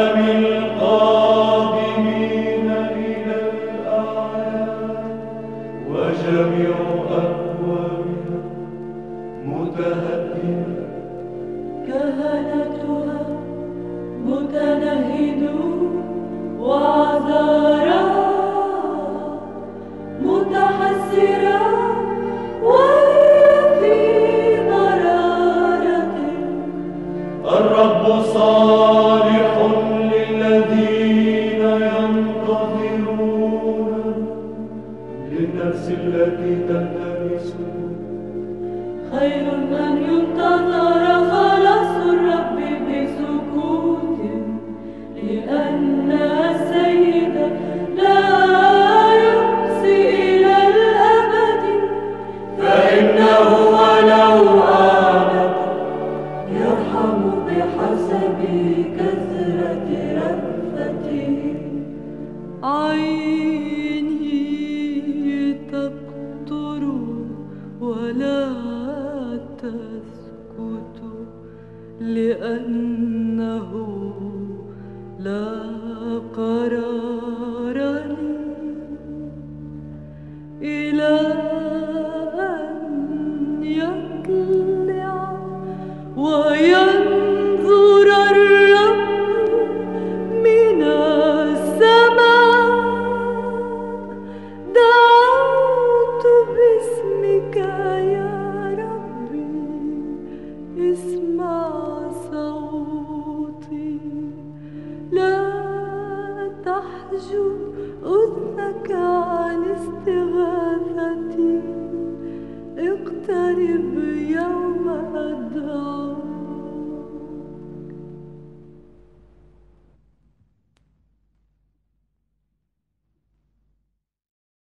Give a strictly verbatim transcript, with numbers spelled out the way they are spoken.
العالم القادمين إلى الأعياد وجميع أكوابها متهدمة كهنتها متنهدون وعذارى متحسرة وهي في مرارة. الرب صالح للذين ينتظرون للنفس التي تلتمس. خير أن ينتظر خلاص الرب بسكوت لأن السيد لا يمسي إلى الأبد فإنه ولو آمن يرحم بحسب كثرة رأفته. عيني تقطر ولا تسكت لأنه لا قرار لي إلى أن يطلع وينظر الرب من السماء. دعوت باسمك يا ربي اسمع صوتي لا تحجب أذنك